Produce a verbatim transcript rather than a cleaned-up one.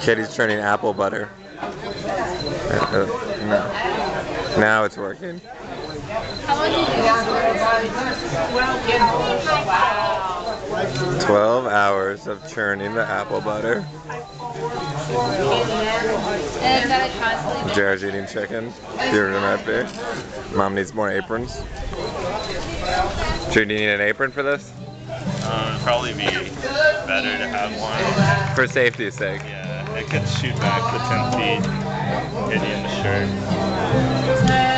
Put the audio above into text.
Katie's churning apple butter. Uh, no. Now it's working. How long do you think this twelve hours of churning the apple butter. And gotta constantly Jared's eating chicken. You're gonna have to. Mom needs more aprons. Jared, do you need an apron for this? Um, it'd probably be better to have one. For safety's sake. Yeah, it could shoot back the ten feet, hit you in the shirt.